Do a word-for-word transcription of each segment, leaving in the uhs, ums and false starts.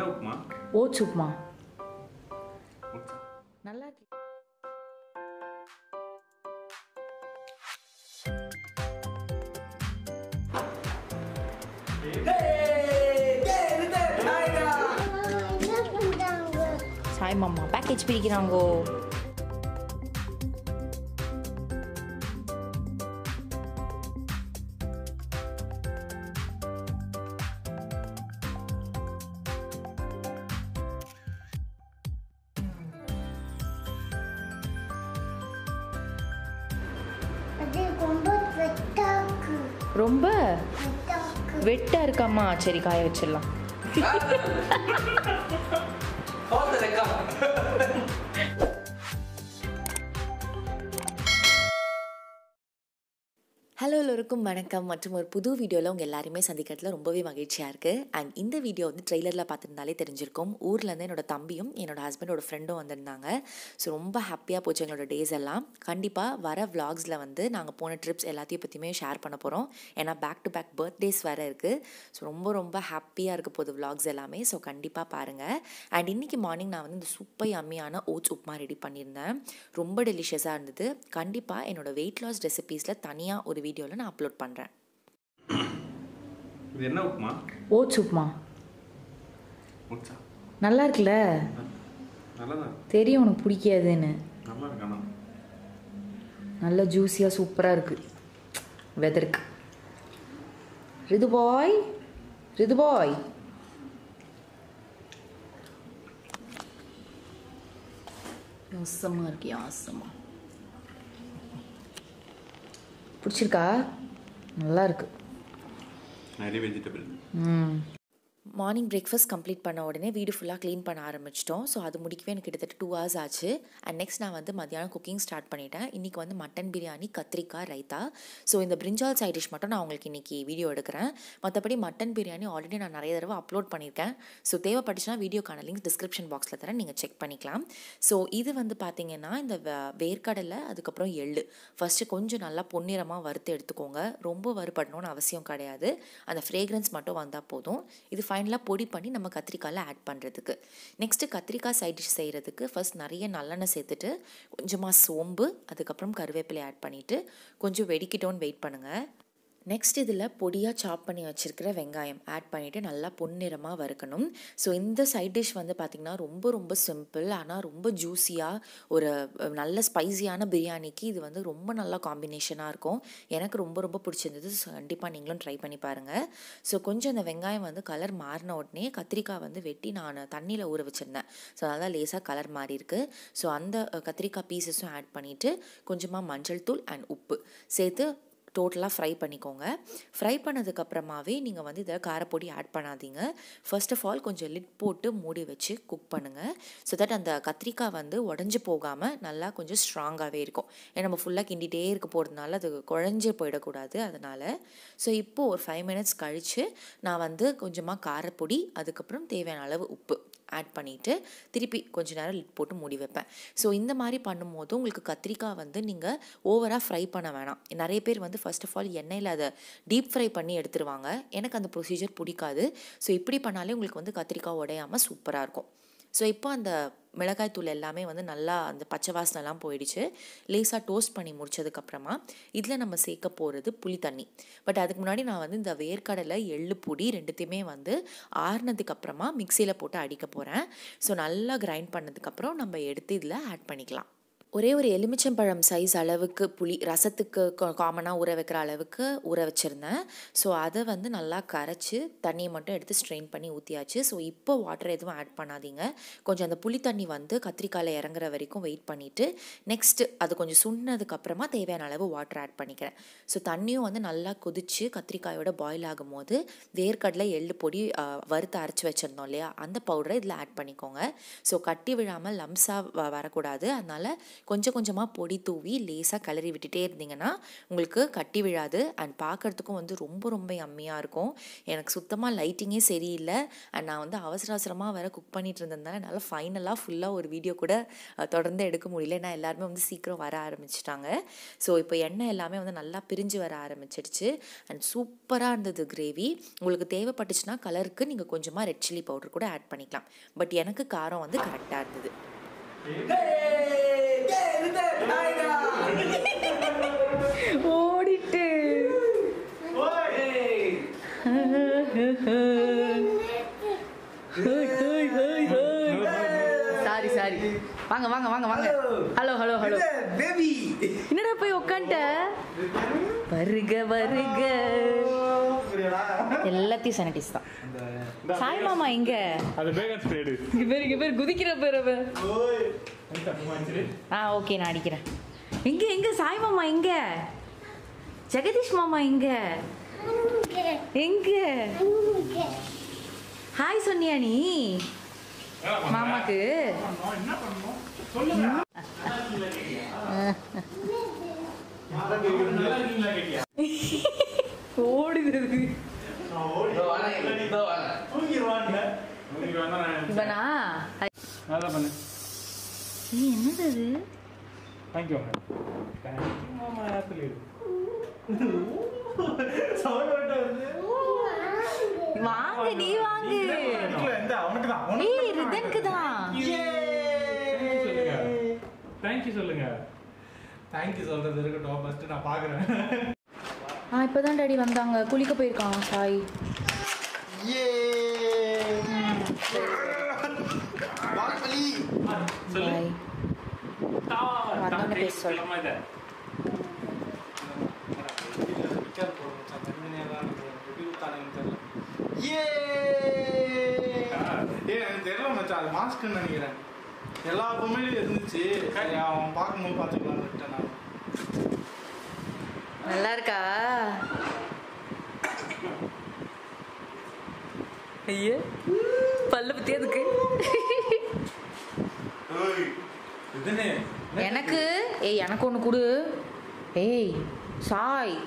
Upma? Oats upma. நல்லா இருக்கு. சாய் மாமா பேக்கேஜ் பிரிக்கிறாங்கோ. ரொம்ப வெட்டா இருக்காமா. சரி காய வச்சிடலாம். ஹலோ எல்லோருக்கும் வணக்கம் மற்றும் ஒரு புது வீடியோவில் உங்கள் எல்லாருமே சந்திக்கிறதுல ரொம்பவே மகிழ்ச்சியாக இருக்குது. அண்ட் இந்த வீடியோ வந்து ட்ரெய்லரில் பார்த்துருந்தாலே தெரிஞ்சிருக்கும். ஊர்லேருந்து என்னோடய தம்பியும் என்னோட ஹஸ்பண்டோட ஃப்ரெண்டும் வந்திருந்தாங்க. ஸோ ரொம்ப ஹாப்பியாக போச்சு எங்களோட டேஸ் எல்லாம். கண்டிப்பாக வர விளாக்ஸில் வந்து நாங்கள் போன ட்ரிப்ஸ் எல்லாத்தையும் பற்றியுமே ஷேர் பண்ண போகிறோம். ஏன்னா பேக் டு பேக் பர்த்டேஸ் வேறு இருக்குது. ஸோ ரொம்ப ரொம்ப ஹாப்பியாக இருக்க போகுது விளாக்ஸ் எல்லாமே. ஸோ கண்டிப்பாக பாருங்கள். அண்ட் இன்றைக்கி மார்னிங் நான் வந்து இந்த சூப்பர் யம்மியான ஓட்ஸ் உப்புமா ரெடி பண்ணியிருந்தேன். ரொம்ப டெலிஷியஸாக இருந்தது. கண்டிப்பாக என்னோடய வெயிட் லாஸ் ரெசிபீஸில் தனியாக ஒரு வீடியோவில் நான் அப்லோட் பண்ணுறேன். இது என்ன உப்புமா? ஓட்ஸ் உப்புமா. ஓட்ஸா? நல்லா இருக்குல்ல? நல்லதா தெரியும் உனக்கு பிடிக்காதுன்னு. நல்லா இருக்கானா? நல்ல ஜூஸியாக சூப்பராக இருக்குது வெதருக்கு. ரிது பாய், ரிது பாய், ஆசமாக இருக்கு. ஆசமாக பிடிச்சிருக்கா? நல்லா இருக்கு. நிறைய வெஜிடபிள். ம் மார்னிங் பிரேக்ஃபாஸ்ட் கம்ப்ளீட் பண்ண உடனே வீடு ஃபுல்லாக க்ளீன் பண்ண ஆரம்பிச்சிட்டோம். ஸோ அது முடிக்கவே எனக்கு கிட்டத்தட்ட டூ ஹவர்ஸ் ஆச்சு. அண்ட் நெக்ஸ்ட் நான் வந்து மத்தியானம் குக்கிங் ஸ்டார்ட் பண்ணிட்டேன். இன்றைக்கி வந்து மட்டன் பிரியாணி, கத்திரிக்காய், ரைத்தா. ஸோ இந்த பிரிஞ்சால் சைட் டிஷ் மட்டும் நான் உங்களுக்கு இன்றைக்கி வீடியோ எடுக்கிறேன். மற்றபடி மட்டன் பிரியாணி ஆல்ரெடி நான் நிறைய தடவை அப்லோட் பண்ணியிருக்கேன். ஸோ தேவைப்பட்டுச்சுன்னா வீடியோக்கான லிங்க் டிஸ்கிரிப்ஷன் பாக்ஸில் தரேன், நீங்கள் செக் பண்ணிக்கலாம். ஸோ இது வந்து பார்த்திங்கன்னா இந்த வேர்க்கடலை, அதுக்கப்புறம் எள்ளு ஃபஸ்ட்டு கொஞ்சம் நல்லா பொன்னிறமாக வறுத்து எடுத்துக்கோங்க. ரொம்ப வறுபடணும்னு அவசியம் கிடையாது. அந்த ஃப்ரேக்ரன்ஸ் மட்டும் வந்தால் போதும். இது ஃபைனலாக பொடி பண்ணி நம்ம கத்திரிக்காயில் ஆட் பண்ணுறதுக்கு. நெக்ஸ்ட்டு கத்திரிக்காய் சைட் டிஷ் செய்கிறதுக்கு ஃபர்ஸ்ட் நிறைய நல்லெண்ணெய் சேர்த்துட்டு கொஞ்சமாக சோம்பு, அதுக்கப்புறம் கருவேப்பிலை ஆட் பண்ணிவிட்டு கொஞ்சம் வெடிக்கிட்டோன்னு வெயிட் பண்ணுங்கள். நெக்ஸ்ட் இதில் பொடியாக சாப் பண்ணி வச்சுருக்கிற வெங்காயம் ஆட் பண்ணிவிட்டு நல்லா பொன்னிறமாக வறுக்கணும். ஸோ இந்த சைட் டிஷ் வந்து பார்த்திங்கன்னா ரொம்ப ரொம்ப சிம்பிள், ஆனால் ரொம்ப ஜூஸியாக ஒரு நல்ல ஸ்பைஸியான பிரியாணிக்கு இது வந்து ரொம்ப நல்ல காம்பினேஷனாக இருக்கும். எனக்கு ரொம்ப ரொம்ப பிடிச்சிருந்தது. ஸோ கண்டிப்பாக நீங்களும் ட்ரை பண்ணி பாருங்கள். ஸோ கொஞ்சம் அந்த வெங்காயம் வந்து கலர் மாறின உடனே கத்திரிக்காய் வந்து வெட்டி நான் தண்ணியில் ஊற வச்சுருந்தேன். ஸோ அதனால் லேசாக கலர் மாறி இருக்குது. ஸோ அந்த கத்திரிக்காய் பீசஸும் ஆட் பண்ணிவிட்டு கொஞ்சமாக மஞ்சள் தூள் அண்ட் உப்பு சேர்த்து டோட்டலாக ஃப்ரை பண்ணிக்கோங்க. ஃப்ரை பண்ணதுக்கப்புறமாவே நீங்கள் வந்து இதை காரப்பொடி ஆட் பண்ணாதீங்க. ஃபர்ஸ்ட் ஆஃப் ஆல் கொஞ்சம் லிட் போட்டு மூடி வச்சு குக் பண்ணுங்கள். ஸோ தட் அந்த கத்திரிக்காய் வந்து உடஞ்சி போகாமல் நல்லா கொஞ்சம் ஸ்ட்ராங்காகவே இருக்கும். ஏன்னா நம்ம ஃபுல்லாக கிண்டிகிட்டே இருக்க போகிறதுனால அது குழஞ்சி போயிடக்கூடாது. அதனால் ஸோ இப்போது ஒரு ஃபைவ் மினிட்ஸ் கழித்து நான் வந்து கொஞ்சமாக காரப்பொடி, அதுக்கப்புறம் தேவையான அளவு உப்பு ஆட் பண்ணிவிட்டு திருப்பி கொஞ்சம் நேரம் லிட் போட்டு மூடி வைப்பேன். ஸோ இந்த மாதிரி பண்ணும்போது உங்களுக்கு கத்திரிக்காய் வந்து நீங்கள் ஓவராக ஃப்ரை பண்ண வேணாம். நிறைய பேர் வந்து ஃபர்ஸ்ட் ஆஃப் ஆல் எண்ணெயில் அதை டீப் ஃப்ரை பண்ணி எடுத்துருவாங்க. எனக்கு அந்த ப்ரொசீஜர் பிடிக்காது. ஸோ இப்படி பண்ணாலே உங்களுக்கு வந்து கத்திரிக்காய் உடையாமல் சூப்பராக இருக்கும். ஸோ இப்போ அந்த மிளகாய் தூள் எல்லாமே வந்து நல்லா அந்த பச்சை வாசனைலாம் போயிடுச்சு. லேசாக டோஸ்ட் பண்ணி முடிச்சதுக்கப்புறமா இதில் நம்ம சேர்க்க போகிறது புளி தண்ணி. பட் அதுக்கு முன்னாடி நான் வந்து இந்த வேர்க்கடலை, எள்ளு பொடி ரெண்டுத்தையுமே வந்து ஆறுனதுக்கப்புறமா மிக்சியில் போட்டு அடிக்க போகிறேன். ஸோ நல்லா கிரைண்ட் பண்ணதுக்கப்புறம் நம்ம எடுத்து இதில் ஆட் பண்ணிக்கலாம். ஒரே ஒரு எலுமிச்சம்பழம் சைஸ் அளவுக்கு புளி ரசத்துக்கு காமனாக ஊற வைக்கிற அளவுக்கு ஊற வச்சுருந்தேன். ஸோ அதை வந்து நல்லா கரைச்சி தண்ணியை மட்டும் எடுத்து ஸ்ட்ரெயின் பண்ணி ஊற்றியாச்சு. ஸோ இப்போ வாட்டர் எதுவும் ஆட் பண்ணாதீங்க. கொஞ்சம் அந்த புளி தண்ணி வந்து கத்திரிக்காயில் இறங்குற வரைக்கும் வெயிட் பண்ணிவிட்டு நெக்ஸ்ட்டு அது கொஞ்சம் சுண்டினதுக்கப்புறமா தேவையான அளவு வாட்டர் ஆட் பண்ணிக்கிறேன். ஸோ தண்ணியும் வந்து நல்லா கொதித்து கத்திரிக்காயோட பாயில் ஆகும் போது வேர்க்கடலை, எள்ளு பொடி வறுத்து அரைச்சி வச்சுருந்தோம் இல்லையா, அந்த பவுடரை இதில் ஆட் பண்ணிக்கோங்க. ஸோ கட்டி விழாமல் லம்ஸாக வரக்கூடாது. அதனால் கொஞ்சம் கொஞ்சமாக பொடி தூவி லேசாக கிளறி விட்டுட்டே இருந்தீங்கன்னா உங்களுக்கு கட்டி விழாது. அண்ட் பார்க்குறதுக்கும் வந்து ரொம்ப ரொம்ப யம்மியாக இருக்கும். எனக்கு சுத்தமாக லைட்டிங்கே சரியில்லை. அண்ட் நான் வந்து அவசர அவசரமாக வேறு குக் பண்ணிட்டு இருந்ததுனால என்னால் ஃபைனலாக ஃபுல்லாக ஒரு வீடியோ கூட தொடர்ந்து எடுக்க முடியல. ஏன்னா எல்லாருமே வந்து சீக்கிரம் வர ஆரம்பிச்சிட்டாங்க. ஸோ இப்போ எண்ணெய் எல்லாமே வந்து நல்லா பிரிஞ்சு வர ஆரம்பிச்சிடுச்சு. அண்ட் சூப்பராக இருந்தது கிரேவி. உங்களுக்கு தேவைப்பட்டுச்சுன்னா கலருக்கு நீங்கள் கொஞ்சமாக ரெட் சில்லி பவுடர் கூட ஆட் பண்ணிக்கலாம். பட் எனக்கு காரம் வந்து கரெக்டாக இருந்தது. ஓடிட்டு சாரி சாரி வாங்க வாங்க வாங்க வாங்க. ஹலோ ஹலோ ஹலோ பேபி, என்னடா போய் உட்காந்துட்ட? வருக வருக. எல்லாத்தையும் சானிடைஸ் தான். சாய் மாமா எங்க? அது பேகன் ஸ்ப்ரேட். இங்க பேர் இங்க பேர் குதிக்கிற பேர் அவ. ஓய் ஆ ஓகே நான் அடிக்கிறேன். எங்க எங்க சாய் மாமா எங்க? ஜெகதீஷ் மாமா எங்க? எங்க? ஹாய் சொன்னியா நீ மாமாக்கு? என்ன பண்ணனும் சொல்லுங்க. ஓடுது. என்னது அது? வாங்க நீ வாங்கு. ஏய் ரிதனுக்கு தான். தேங்க் யூ சொல்லுங்க. தேங்க் யூ சொல்றது இருக்கட்டும். ஃபர்ஸ்ட் நான் பாக்குறேன். ஆ இப்பதான் டாடி வந்தாங்க. குளிக்க போயிருக்காங்க சாய். ஏ வாங்கலி சொல்லு. தா வந்தோனே பேச சொல்லமா இத. பிக்சர் போடுறோம். தண்ணினேல ரிவ்யூ தானே தெரியல. ஏ ஏ எனக்கு தெரியல மச்சான். அது மாஸ்க்னு நினைக்கிறேன். எல்லா பொம்மையிலும் இருந்துச்சு. அவன் பார்க்கும்போது பார்த்துக்கலாம்னு விட்டேன் நான். நல்லா இருக்கா? ஐயே பல்ல பத்தி எதுக்கு? எனக்கு ஏய் எனக்கு ஒன்று கொடு. ஏய் சாய்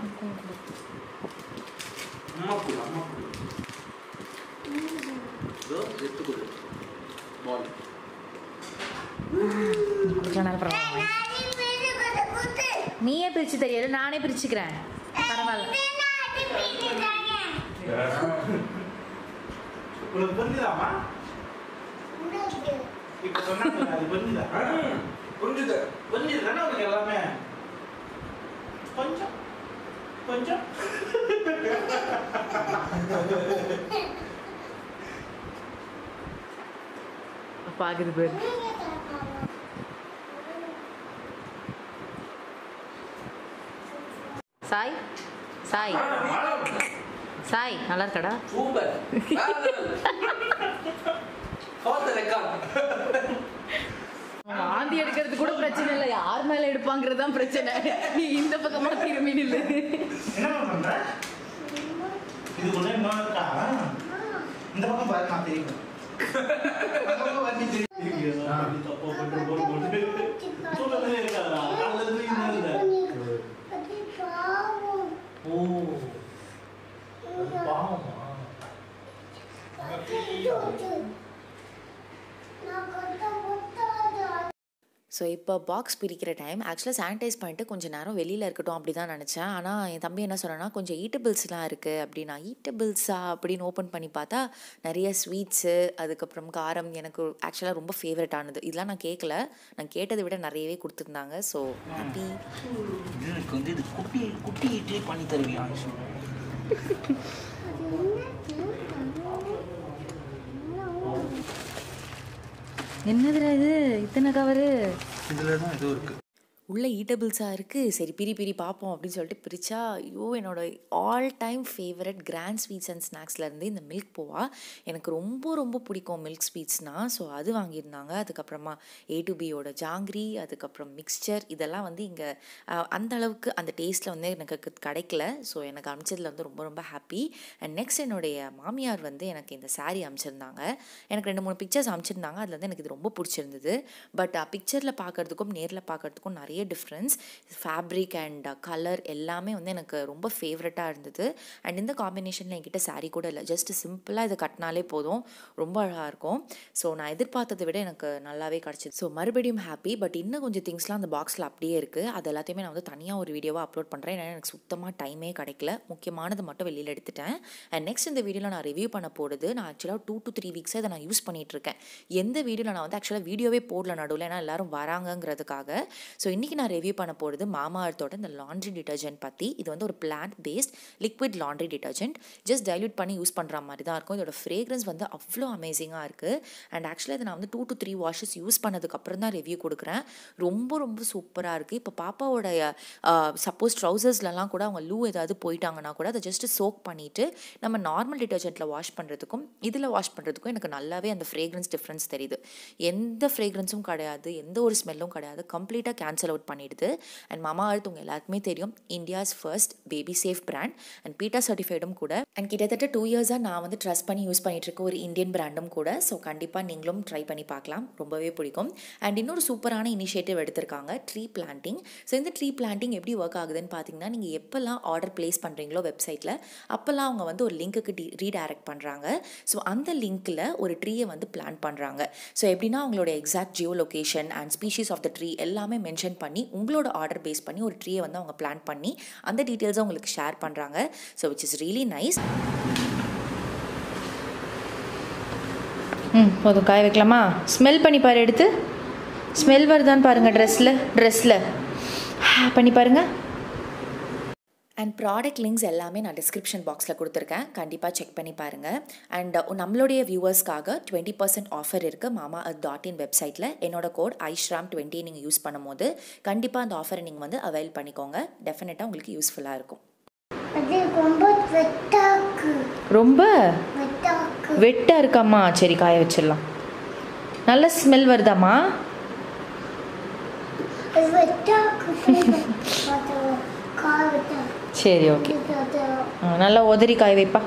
நீயே பிரிச்சு தெரியாது, நானே பிரிச்சுக்கிறேன். பரவாயில்ல. உனக்கு புரிஞ்சுதாமா? இப்ப சொன்னாங்க அது புரிஞ்சுதா? புரிஞ்சுது. புரிஞ்சுது தானே உனக்கு எல்லாமே? கொஞ்சம் கொஞ்சம் பாக்குது பேர். சாய் சாய் சாய் நல்லா இருக்கடா? சூப்பர். வாந்தி எடுக்கிறது கூட பிரச்சனை இல்லை, யார் மேல எடுப்பாங்கிறது தான் பிரச்சனை. நீ இந்த பக்கமா திரும்பி நில்லு. என்ன பண்ற? இது கொண்டு இன்னொரு இருக்கா? இந்த பக்கம் பாரு, நான் தெரியும். அந்த பக்கம் வந்து தெரியும். தப்போ பண்ற போடு போடு சொல்லவே இருக்காதா? காலைல இருந்து இன்னும் இல்ல. ஓ பாவமா? ஸோ இப்போ பாக்ஸ் பிரிக்கிற டைம். ஆக்சுவலாக சானிடைஸ் பண்ணிட்டு கொஞ்சம் நேரம் வெளியில் இருக்கட்டும் அப்படி தான் நினச்சேன். ஆனால் என் தம்பி என்ன சொன்னா கொஞ்சம் ஈட்டபிள்ஸ்லாம் இருக்குது அப்படின்னா. ஈட்டபிள்ஸா அப்படின்னு ஓப்பன் பண்ணி பார்த்தா நிறைய ஸ்வீட்ஸு, அதுக்கப்புறம் காரம் எனக்கு ஆக்சுவலாக ரொம்ப ஃபேவரட் ஆனது. இதெல்லாம் நான் கேட்கல, நான் கேட்டதை விட நிறையவே கொடுத்துருந்தாங்க. So happy. எனக்கு வந்து இது குட்டி குட்டி இட்லி பண்ணி தருவியா? என்னதுடா இது இத்தனை கவரு? இதில் தான் ஏதோ இருக்குது. உள்ளே ஈட்டபிள்ஸாக இருக்குது, சரி பிரி பிரி பார்ப்போம் அப்படின்னு சொல்லிட்டு பிரித்தா ஐயோ என்னோட all time favourite Grand Sweets and ஸ்நாக்ஸ்லேருந்து இந்த மில்க் போவா. எனக்கு ரொம்ப ரொம்ப பிடிக்கும் மில்க் ஸ்வீட்ஸ்னால். ஸோ அது வாங்கியிருந்தாங்க. அதுக்கப்புறமா ஏ டு பியோட ஜாங்கிரி, அதுக்கப்புறம் மிக்ஸ்சர், இதெல்லாம் வந்து இங்கே அந்த அளவுக்கு அந்த டேஸ்ட்டில் வந்து எனக்கு கிடைக்கல. ஸோ எனக்கு அமிச்சதில் வந்து ரொம்ப ரொம்ப ஹாப்பி. அண்ட் நெக்ஸ்ட் என்னுடைய மாமியார் வந்து எனக்கு இந்த சாரீ அமைச்சிருந்தாங்க. எனக்கு ரெண்டு மூணு பிக்சர்ஸ் அமைச்சிருந்தாங்க. அதில் வந்து எனக்கு இது ரொம்ப பிடிச்சிருந்தது. பட் பிக்சரில் பார்க்குறதுக்கும் நேரில் பார்க்குறதுக்கும் நிறைய டிஃப்ரென்ஸ். ஃபேப்ரிக் அண்ட் கலர் எல்லாமே வந்து எனக்கு ரொம்ப ஃபேவரட்டாக இருந்தது. அண்ட் இந்த காம்பினேஷனில் என்கிட்ட சாரீ கூட இல்லை, ஜஸ்ட் சிம்பிளாக இதை கட்டினாலே போதும், ரொம்ப அழகாக இருக்கும். ஸோ நான் எதிர்பார்த்ததை விட எனக்கு நல்லாவே கிடச்சிது. ஸோ மறுபடியும் ஹாப்பி. பட் இன்னும் கொஞ்சம் திங்ஸ்லாம் அந்த பாக்ஸில் அப்படியே இருக்குது. அது எல்லாத்தையுமே நான் வந்து தனியாக ஒரு வீடியோவாக அப்லோட் பண்ணுறேன். ஏன்னா எனக்கு சுத்தமாக டைமே கிடைக்கல. முக்கியமானது மட்டும் வெளியில் எடுத்துட்டேன். அண்ட் நெக்ஸ்ட் இந்த வீடியோவில் நான் ரிவ்யூ பண்ண போடுது. நான் ஆக்சுவலாக டூ டு த்ரீ வீக்ஸாக இதை நான் யூஸ் பண்ணிகிட்ருக்கேன். எந்த வீடியோவில் நான் வந்து ஆக்சுவலாக வீடியோவே போடல நடுவில், ஏன்னா எல்லோரும் வராங்கங்கிறதுக்காக. ஸோ இன்றைக்கி நான் ரிவ்யூ பண்ண போகிறது மாமா அர்த்தோட இந்த லாண்ட்ரி டிட்டர்ஜென்ட் பற்றி. இது வந்து ஒரு plant based liquid laundry detergent. Just dilute பண்ணி யூஸ் பண்ணுற மாதிரி தான் இருக்கும். இதோட ஃப்ரேக்ரன்ஸ் வந்து அவ்வளோ அமேசிங்காக இருக்குது. அண்ட் ஆக்சுவலாக இதை நான் வந்து two to three washes use பண்ணதுக்கப்புறம் தான் ரிவ்யூ கொடுக்குறேன். ரொம்ப ரொம்ப சூப்பராக இருக்குது. இப்போ பாப்பாவோட சப்போஸ் ட்ரௌசர்ஸ்லலாம் கூட அவங்க லூ ஏதாவது போயிட்டாங்கன்னா கூட அதை ஜஸ்ட் சோக் பண்ணிவிட்டு நம்ம நார்மல் டிட்டர்ஜென்ட்டில் வாஷ் பண்ணுறதுக்கும் இதில் வாஷ் பண்ணுறதுக்கும் எனக்கு நல்லாவே அந்த ஃப்ரேக்ரன்ஸ் டிஃப்ரென்ஸ் தெரியுது. எந்த ஃப்ரேக்ரன்ஸும் கிடையாது, எந்த ஒரு ஸ்மெல்லும் கிடையாது, கம்ப்ளீட்டாக கேன்சல் அவுட் பண்ணிடுது. அண்ட் மாமா அர்த் உங்கள் எல்லாருக்குமே தெரியும், India's first baby safe brand and PETA சர்டிஃபைடும் கூட. அண்ட் கிட்டத்தட்ட டூ இயர்ஸாக நான் வந்து ட்ரஸ்ட் பண்ணி யூஸ் பண்ணிட்டு இருக்க ஒரு இந்தியன் பிராண்டும் கூட. ஸோ கண்டிப்பாக நீங்களும் ட்ரை பண்ணி பார்க்கலாம், ரொம்பவே பிடிக்கும். அண்ட் இன்னொரு சூப்பரான இனிஷியேட்டிவ் எடுத்திருக்காங்க, ட்ரீ பிளான்டிங். ஸோ இந்த ட்ரீ பிளான்டிங் எப்படி ஒர்க் ஆகுதுன்னு பார்த்தீங்கன்னா, நீங்கள் எப்போல்லாம் ஆர்டர் பிளேஸ் பண்ணுறீங்களோ வெப்சைட்டில், அப்போல்லாம் அவங்க வந்து ஒரு லிங்க்குக்கு டி ரீடைரக்ட் பண்ணுறாங்க. ஸோ அந்த லிங்க்கில் ஒரு ட்ரீயை வந்து பிளான் பண்ணுறாங்க. ஸோ எப்படின்னா அவங்களோட exact geo location and species of the tree எல்லாமே மென்ஷன் பண்ணி உங்களோட ஆர்டர் பேஸ் பண்ணி ஒரு ட்ரீயை வந்து அவங்க பிளான் பண்ணி அந்த டீட்டெயில்ஸை உங்களுக்கு ஷேர் பண்ணுறாங்க. So which is really nice. ம் போதும், காய வைக்கலாமா? ஸ்மெல் பண்ணி பாரு, எடுத்து ஸ்மெல் வருதான்னு பாருங்கள். ட்ரெஸ்ஸில் ட்ரெஸ்ஸில் பண்ணி பாருங்கள். அண்ட் ப்ராடக்ட் லிங்க்ஸ் எல்லாமே நான் டிஸ்கிரிப்ஷன் பாக்ஸில் கொடுத்துருக்கேன், கண்டிப்பாக செக் பண்ணி பாருங்கள். அண்ட் நம்மளுடைய வியூவர்ஸ்க்காக டுவெண்ட்டி பர்சன்ட் ஆஃபர் இருக்குது மாமா அர்த் டாட் இன் வெப்சைட்டில். என்னோட கோட் ஐஷ்ராம் டுவெண்ட்டி நீங்கள் யூஸ் பண்ணும் போது கண்டிப்பாக அந்த ஆஃபரை நீங்கள் வந்து அவைல் பண்ணிக்கோங்க. டெஃபினட்டாக உங்களுக்கு யூஸ்ஃபுல்லாக இருக்கும். ரொம்ப வெட்டாக இருக்காம்மா? சரி, காய வச்சிடலாம். நல்ல ஸ்மெல் வருதாம்மா? சரி, ஓகே. நல்லா உதறி காய வைப்பா.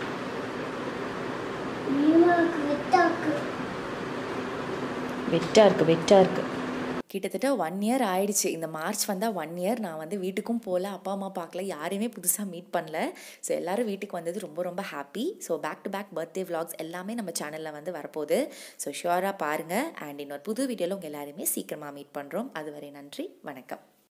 வெட்டாக இருக்குது, வெட்டாக இருக்குது. கிட்டத்தட்ட ஒன் இயர் ஆயிடுச்சு. இந்த மார்ச் வந்தால் ஒன் இயர். நான் வந்து வீட்டுக்கும் போகல, அப்பா அம்மா பார்க்கல, யாரையுமே புதுசாக மீட் பண்ணல. ஸோ எல்லோரும் வீட்டுக்கு வந்தது ரொம்ப ரொம்ப happy. So back to back birthday vlogs எல்லாமே நம்ம சேனலில் வந்து வரப்போகுது. ஸோ ஷியோராக பாருங்கள். அண்ட் இன்னொரு புது வீடியோவில் உங்கள் எல்லாருமே சீக்கிரமாக மீட் பண்ணுறோம். அதுவரை நன்றி, வணக்கம்.